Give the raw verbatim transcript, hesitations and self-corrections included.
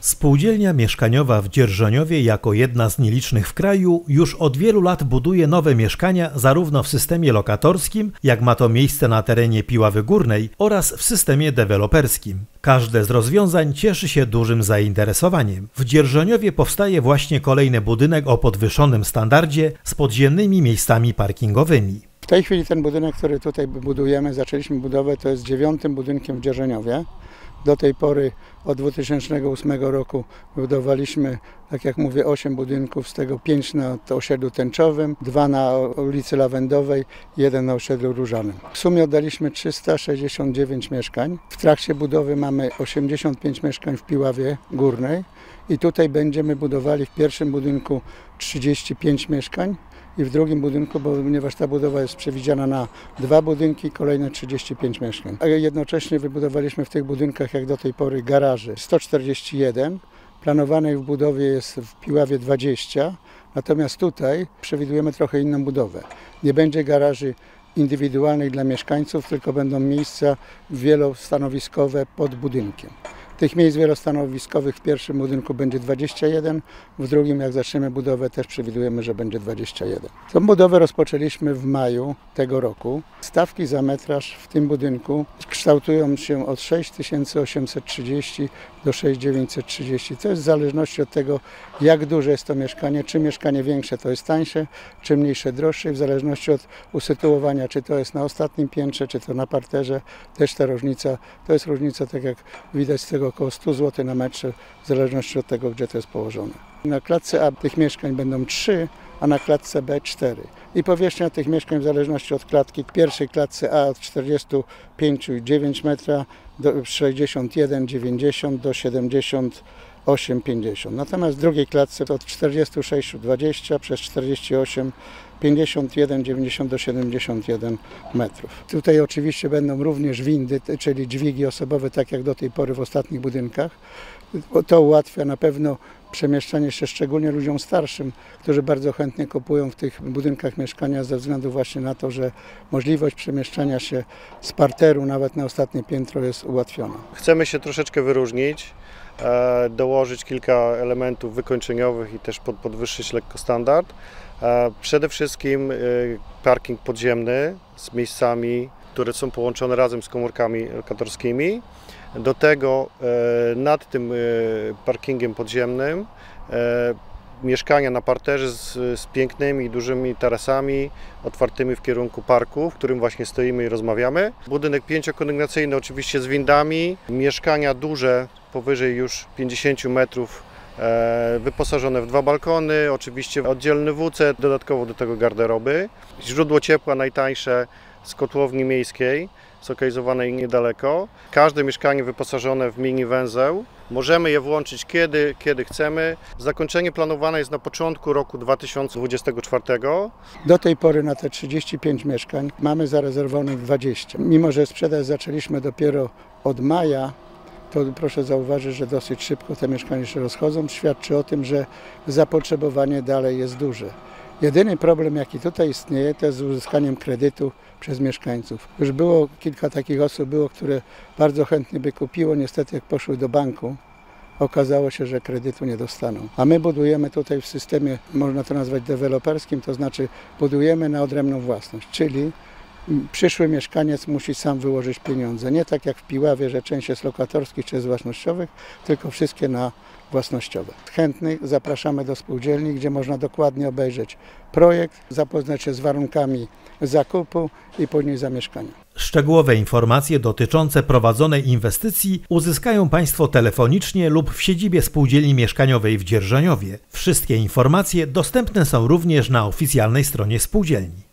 Spółdzielnia mieszkaniowa w Dzierżoniowie jako jedna z nielicznych w kraju już od wielu lat buduje nowe mieszkania zarówno w systemie lokatorskim, jak ma to miejsce na terenie Piławy Górnej, oraz w systemie deweloperskim. Każde z rozwiązań cieszy się dużym zainteresowaniem. W Dzierżoniowie powstaje właśnie kolejny budynek o podwyższonym standardzie z podziemnymi miejscami parkingowymi. W tej chwili ten budynek, który tutaj budujemy, zaczęliśmy budowę, to jest dziewiątym budynkiem w Dzierżoniowie. Do tej pory od dwa tysiące ósmego roku budowaliśmy, tak jak mówię, osiem budynków, z tego pięć na osiedlu Tęczowym, dwa na ulicy Lawendowej, jeden na osiedlu Różanym. W sumie oddaliśmy trzysta sześćdziesiąt dziewięć mieszkań. W trakcie budowy mamy osiemdziesiąt pięć mieszkań w Piławie Górnej i tutaj będziemy budowali w pierwszym budynku trzydzieści pięć mieszkań i w drugim budynku, bo ponieważ ta budowa jest przewidziana na dwa budynki, kolejne trzydzieści pięć mieszkań. A jednocześnie wybudowaliśmy w tych budynkach jak do tej pory garaży sto czterdzieści jeden, planowanych w budowie jest w Piławie dwadzieścia, natomiast tutaj przewidujemy trochę inną budowę. Nie będzie garaży indywidualnych dla mieszkańców, tylko będą miejsca wielostanowiskowe pod budynkiem. Tych miejsc wielostanowiskowych w pierwszym budynku będzie dwadzieścia jeden, w drugim, jak zaczniemy budowę, też przewidujemy, że będzie dwadzieścia jeden. Tą budowę rozpoczęliśmy w maju tego roku. Stawki za metraż w tym budynku kształtują się od sześć tysięcy osiemset trzydzieści do sześć tysięcy dziewięćset trzydzieści. To jest w zależności od tego, jak duże jest to mieszkanie. Czy mieszkanie większe, to jest tańsze, czy mniejsze, droższe. W zależności od usytuowania, czy to jest na ostatnim piętrze, czy to na parterze, też ta różnica, to jest różnica, tak jak widać z tego, około sto złotych na metrze, w zależności od tego, gdzie to jest położone. Na klatce A tych mieszkań będą trzy, a na klatce B cztery. I powierzchnia tych mieszkań w zależności od klatki. W pierwszej klatce A od czterdziestu pięciu i dziewięć metra do sześćdziesiąt jeden dziewięćdziesiąt do siedemdziesiąt osiem pięćdziesiąt. Natomiast w drugiej klatce od czterdziestu sześciu dwadzieścia przez czterdzieści osiem pięćdziesiąt jeden dziewięćdziesiąt do siedemdziesięciu jeden metrów. Tutaj oczywiście będą również windy, czyli dźwigi osobowe, tak jak do tej pory w ostatnich budynkach. To ułatwia na pewno przemieszczanie się szczególnie ludziom starszym, którzy bardzo chętnie kupują w tych budynkach mieszkania ze względu właśnie na to, że możliwość przemieszczania się z parteru nawet na ostatnie piętro jest ułatwiona. Chcemy się troszeczkę wyróżnić, e, dołożyć kilka elementów wykończeniowych i też pod, podwyższyć lekko standard. E, przede wszystkim e, parking podziemny z miejscami, które są połączone razem z komórkami lokatorskimi. Do tego e, nad tym e, parkingiem podziemnym e, mieszkania na parterze z, z pięknymi, dużymi tarasami otwartymi w kierunku parku, w którym właśnie stoimy i rozmawiamy. Budynek pięciokondygnacyjny oczywiście z windami, mieszkania duże powyżej już pięćdziesięciu metrów, e, wyposażone w dwa balkony, oczywiście oddzielny W C, dodatkowo do tego garderoby. Źródło ciepła najtańsze z kotłowni miejskiej, zlokalizowanej niedaleko. Każde mieszkanie wyposażone w mini węzeł. Możemy je włączyć kiedy, kiedy chcemy. Zakończenie planowane jest na początku roku dwa tysiące dwudziestego czwartego. Do tej pory na te trzydzieści pięć mieszkań mamy zarezerwowanych dwadzieścia. Mimo że sprzedaż zaczęliśmy dopiero od maja, to proszę zauważyć, że dosyć szybko te mieszkania się rozchodzą. Świadczy o tym, że zapotrzebowanie dalej jest duże. Jedyny problem, jaki tutaj istnieje, to jest z uzyskaniem kredytu przez mieszkańców. Już było kilka takich osób, było, które bardzo chętnie by kupiło, niestety jak poszły do banku, okazało się, że kredytu nie dostaną. A my budujemy tutaj w systemie, można to nazwać deweloperskim, to znaczy budujemy na odrębną własność, czyli przyszły mieszkaniec musi sam wyłożyć pieniądze. Nie tak jak w Piławie, że część jest lokatorskich czy jest własnościowych, tylko wszystkie na własnościowe. Chętnych zapraszamy do spółdzielni, gdzie można dokładnie obejrzeć projekt, zapoznać się z warunkami zakupu i później zamieszkania. Szczegółowe informacje dotyczące prowadzonej inwestycji uzyskają Państwo telefonicznie lub w siedzibie Spółdzielni Mieszkaniowej w Dzierżoniowie. Wszystkie informacje dostępne są również na oficjalnej stronie spółdzielni.